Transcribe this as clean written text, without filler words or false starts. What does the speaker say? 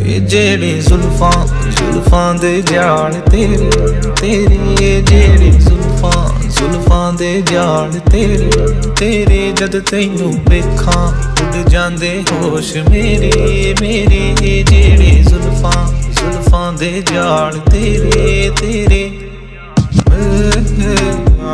जेड़े जुल्फां दे जाल तेरे तेरे, जेड़े जुल्फां दे जाल तेरे तेरे। जद तैनू वेखां उड़ जांदे होश मेरे मेरे, जेड़े जुल्फां दे जाल तेरे तेरे।